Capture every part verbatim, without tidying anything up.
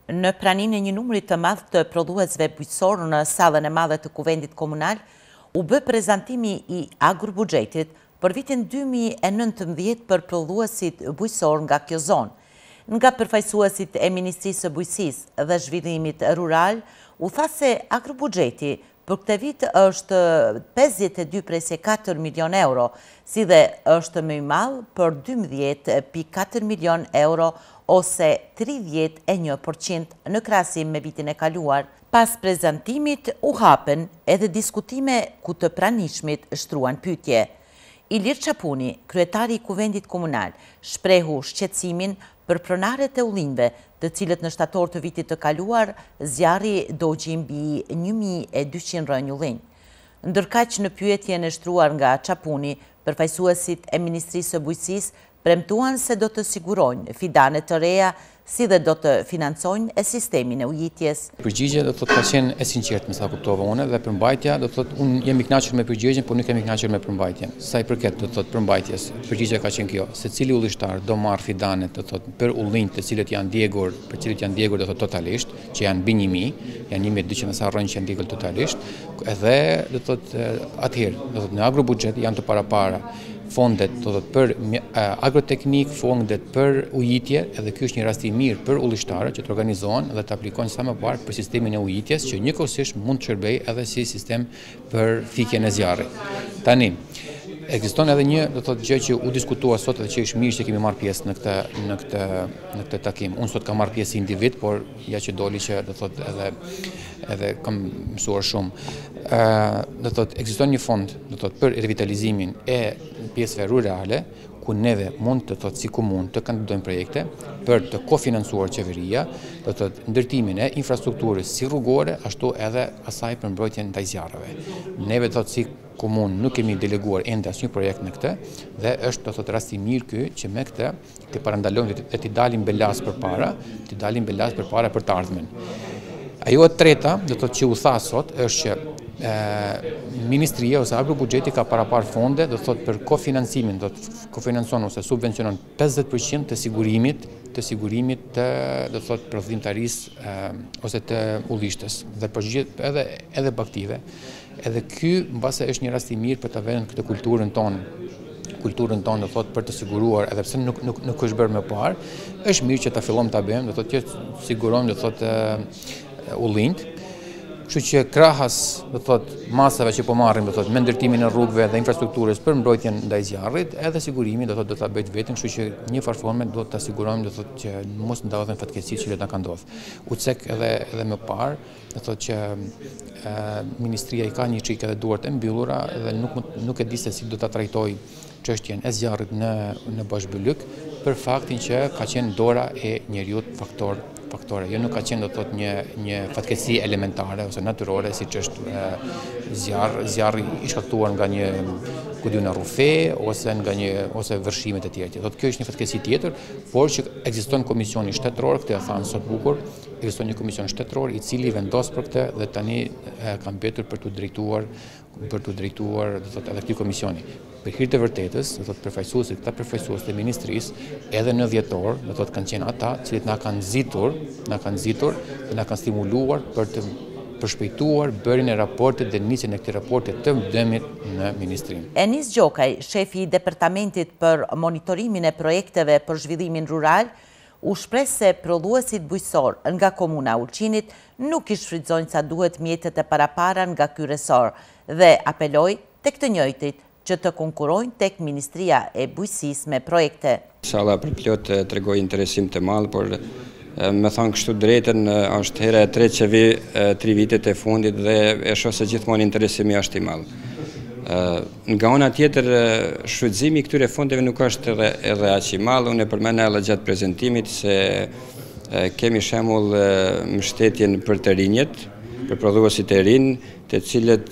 Në praninë e një numrit të madh të prodhuesve bujqësor në sallën e madhe të Kuvendit Komunal, u bë prezantimi i agrobuxhetit për vitin dy mijë e nëntëmbëdhjetë për prodhuesit bujqësor nga kjo zonë. Nga përfaqësuesit e Ministrisë së Bujqësisë dhe Zhvillimit Rural, u tha se agrobuxheti për këtë vit është pesëdhjetë e dy presë katër milion euro, si dhe është më i madh për dymbëdhjetë pikë katër milion euro ose tridhjetë e një përqind në krahasim me vitin e kaluar. Pas prezantimit u hapen edhe diskutime ku të pranishmit shtruan pyetje. Ilir Çapuni, kryetari i Kuvendit Komunal, shprehu shqetësimin për pronarët e ullinjve, të cilët në shtator të vitit të kaluar zjarri dogji mbi një mijë e dyqind rënj ullinj. Ndërkaq në pyetjen e shtruar nga Çapuni, përfaqësuesit e Ministrisë së Bujqësisë premtuan se do të sigurojnë fidane të reja, si dhe do të financojnë e sistemin e ujitjes. Përgjigja do të thotë ka qenë e sinqertë, me sa kuptova unë, dhe përmbajtja do të thotë unë jam i kënaqur me përgjigjen, por nuk jam i kënaqur me përmbajtjen. Sa i përket do të thotë përmbajtjes, përgjigja ka qenë kjo: secili ullishtar do marr fidane do të thotë për ullinj të cilët janë djegur, për cilët janë djegur do të thotë totalisht, që janë mbi një mijë, janë një mijë e dyqind sa rrënjë që janë djegur totalisht, edhe do të thotë atëherë, do të thotë në agrobuxhet janë të parapara fondet do të për agroteknik, fondet për ujitje, edhe ky është një rast i mirë për ullishtarët që të organizohen dhe të aplikojnë sa më parë për sistemin e ujitjes, që njëkohësisht mund të shërbejë edhe si sistem për fikjen e zjarrit. Tani, ekziston edhe një do të thotë gjë që u diskutua sot dhe që është mirë që kemi marrë pjesë në këtë në këtë në këtë takim. Unë sot kam marrë pjesë si individ, por ja që doli që do të thotë edhe edhe kam mësuar shumë. Ë, do të thotë ekziston një fond do të thotë për revitalizimin e pjesëve rurale, ku neve mund të thotë si komunë të kandidojmë projekte për të kofinancuar qeveria, do të thotë ndërtimin e infrastrukturës si rrugore, ashtu edhe asaj për mbrojtjen ndaj zjarreve. Neve do të thotë si komunë nuk kemi deleguar ende asnjë projekt në këtë, dhe është do të thotë rasti mirë ky që me këtë të parandalojmë dhe të dalim belas përpara, të dalim belas përpara për të ardhmen. Ajo e treta, do të thotë që u tha sot, është që e, Ministria ose agrobuxheti ka parapar fonde, do të thotë për kofinancimin, do të kofinancon ose subvencionon pesëdhjetë përqind të sigurimit, të sigurimit të do të thotë prodhimtarisë ose të ullishtes dhe përgjigjet edhe edhe baktive. Edhe ky mbase është një rast i mirë për ta vënë këtë kulturën tonë, kulturën tonë do thotë për të siguruar, edhe pse nuk nuk nuk është bërë më parë, është mirë që ta fillojmë ta bëjmë, do thotë që sigurojmë do thotë ullinjt. Kështu që krahas do thotë masave që po marrim do thotë me ndërtimin e rrugëve dhe infrastrukturës për mbrojtjen ndaj zjarrit, edhe sigurimin do thotë do ta bëjë vetëm, kështu që një farë forme do ta sigurojmë do thotë që mos ndodhen fatkeqësitë që na kanë ndodhur. U cek edhe edhe më parë do thotë që e, ministria i ka një çik edhe duart e mbyllura dhe nuk nuk e di se si do ta trajtoj çështjen e zjarrit në në Bashbylyk, për faktin që ka qenë dora e njeriu faktor faktore. Jo nuk ka qenë do të thotë një një fatkeqësi elementare ose natyrore, siç është e, zjarr, zjarri i shkaktuar nga një ku diun rrufe ose nga një ose vërshimet e tjera. Do të kjo është një fatkeqësi tjetër, por që ekziston komisioni shtetëror, këtë e thanë sot bukur, ekziston një komision shtetëror i cili vendos për këtë dhe tani e, ka mbetur për të drejtuar për të drejtuar do thotë edhe këtij komisioni. Për hir të vërtetës, do thotë përfaqësuesit, këta përfaqësues të ministrisë, edhe në dhjetor, do thotë kanë qenë ata, të cilët na kanë nxitur, na kanë nxitur dhe na kanë stimuluar për të përshpejtuar bërjen e raportit dhe nisjen e këtij raporti të dëmit në ministrinë. Enis Gjokaj, shefi i departamentit për monitorimin e projekteve për zhvillimin rural, u shpreh se prodhuesit bujqësor nga komuna Ulqinit nuk i shfrytëzojnë sa duhet mjetet e parapara nga ky resor dhe apeloi tek të njëjtit që të konkurojnë tek Ministria e Bujqësisë me projekte. Inshallah për plot tregoj interesim të madh, por me thonë kështu drejtën është hera e tretë që vi tri vitet e fundit dhe e shoh se gjithmonë interesimi është i madh. Nga ana tjetër, shfrytëzimi i këtyre fondeve nuk është edhe, edhe aq i madh. Unë e përmenda edhe gjatë prezantimit se kemi shembull mbështetjen për të rinjët, për prodhuesit e rinj, të cilët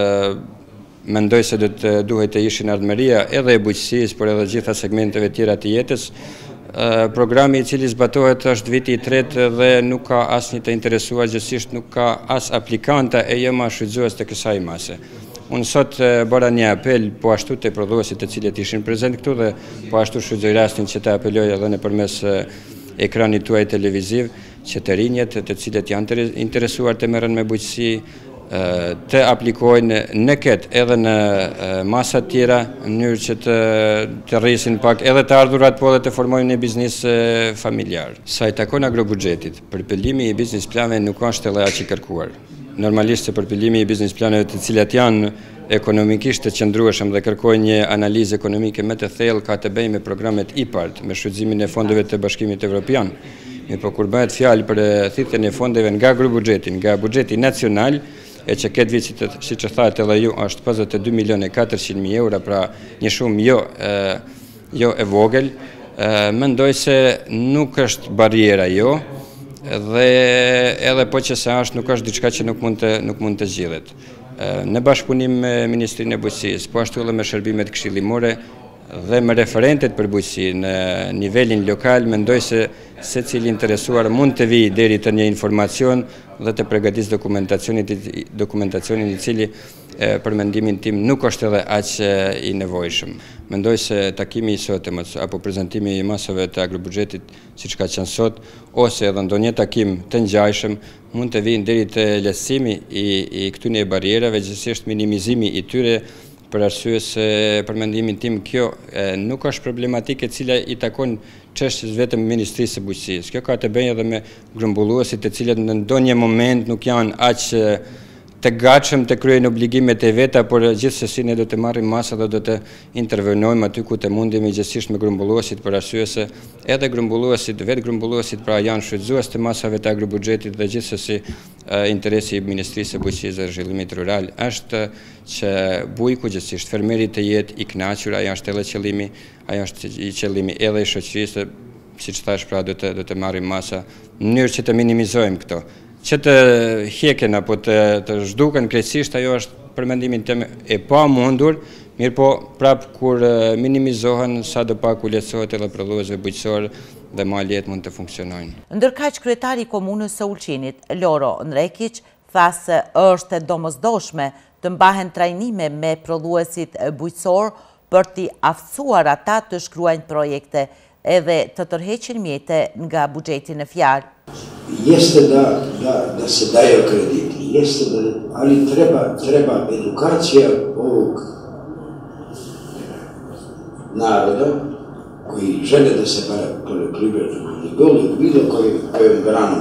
mendoj se do të duhet të ishin ardhmëria edhe e bujqësisë, por edhe gjitha segmenteve tjera të jetës. Programi i cili zbatohet është viti i tretë dhe nuk ka asnjë të interesuar, gjithsesi nuk ka as aplikanta e jo më shfrytëzues të kësaj mase. Unë sot bëra një apel po ashtu të prodhuesit të cilët ishin prezent këtu dhe po ashtu shfrytëzoj rastin që të apeloj edhe nëpërmes ekranit tuaj televiziv, që të rinjet të cilët janë interesuar të merren me bujqësi, të aplikojnë në këtë edhe në masat tjera, në mënyrë që të, të rrisin pak edhe të ardhurat, po edhe të formojnë një biznis familjar. Sa i takon agrobudxhetit, përpillimi i biznis planeve nuk është edhe aq i kërkuar. Normalisht se përpillimi i biznis planeve të cilat janë ekonomikisht të qëndrueshëm dhe kërkojnë një analizë ekonomike më të thellë, ka të bëjë me programet I P A R D, me shfrytëzimin e fondeve të Bashkimit Evropian. Mi po kur bëhet fjalë për thithjen e fondeve nga agrobudxheti, nga buxheti nacional, e që këtë vit, si që thatë edhe ju, është pesëdhjetë e dy milion e katërqind mijë euro, pra një shumë jo, jo e vogël, mendoj se nuk është bariera jo, dhe edhe po që se është nuk është diçka që nuk mund të, nuk mund të zgjidhet. Në bashkëpunim me Ministrinë e Bujqësisë, po ashtu edhe me shërbimet këshillimore dhe me referentet për bujqësi në nivelin lokal, mendoj se secili interesuar mund të vijë deri te një informacion dhe të përgatis dokumentacionin i cili për mendimin tim nuk është edhe aq i nevojshëm. Mendoj se takimi i sotëm apo prezantimi i masave të agrobudxhetit, siç ka qenë sot, ose edhe ndonjë takim të ngjajshëm mund të vijnë deri te lehtësimi i, i këtyre barierave, gjithsesi minimizimi i tyre, për arsye se për mendimin tim kjo nuk është problematike e cila i takon çështjes vetëm Ministrisë së Bujqësisë. Kjo ka të bëjë edhe me grumbulluesit të cilët në ndonjë moment nuk janë aq të gatshëm të kryejnë obligimet e veta, por gjithsesi ne do të marrim masa dhe do të intervenojmë aty ku të mundemi, gjithsesi me grumbulluesit, për arsye se edhe grumbulluesit, vetë grumbulluesit pra janë shfrytëzues të masave të agrobudxhetit dhe gjithsesi interesi i Ministrisë së Bujqësisë dhe Zhvillimit Rural është që bujku, gjithsesi fermeri të jetë i kënaqur, ai është edhe qëllimi, ai është i qëllimi edhe i shoqërisë, siç thash, pra do të do të marrim masa në mënyrë që të minimizojmë këto. Që të hjeken apo të, të zhduken krejtësisht, ajo është për mendimin tim e pa mundur, mirë po prapë kur minimizohen, sa do pak u lehtësohet edhe prodhuesve bujqësor dhe ma lehtë mund të funksionojnë. Ndërkaq kryetari i komunës së Ulqinit, Loro Nrekić, tha se është e domosdoshme të mbahen trajnime me prodhuesit bujqësor për t'i aftësuar ata të shkruajnë projekte edhe të tërheqin mjete nga buxheti në fjalë. Jeste da, da, da se daju krediti, jeste da, ali treba, treba edukacija ovog naroda koji žele da se bave poljoprivredom ili bilo kojom kojom granom,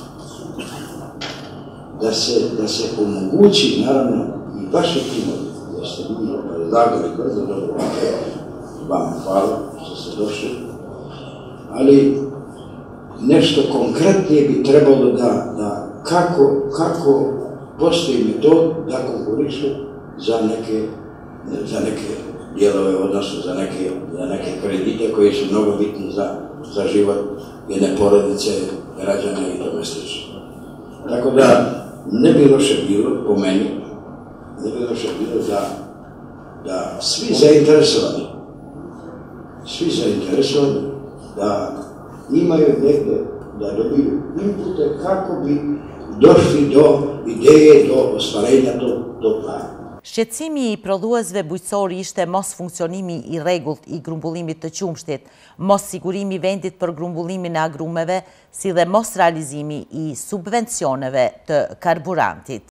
da se, da se omogući, naravno, i vaši timovi, da ste bili predlagali vrlo dobro, vam hvala što ste došli, ali nešto konkretnije bi trebalo da, da kako, kako postoji metod da konkurišu za neke, za neke dijelove, odnosno za neke, za neke kredite koji su mnogo bitni za, za život jedne porodice, građana i tome slično. Tako da ne bi loše bilo, po meni, ne bi loše bilo da, da svi zainteresovani, svi zainteresovani da imaju negdje da dobiju inpute kako bi došli do ideje, do ostvarenja tog, tog plana. Shqetësimi i prodhuesve bujqësor ishte mos funksionimi i rregullt i grumbullimit të qumshtit, mos sigurimi i vendit për grumbullimin e agrumeve, si dhe mos realizimi i subvencioneve të karburantit.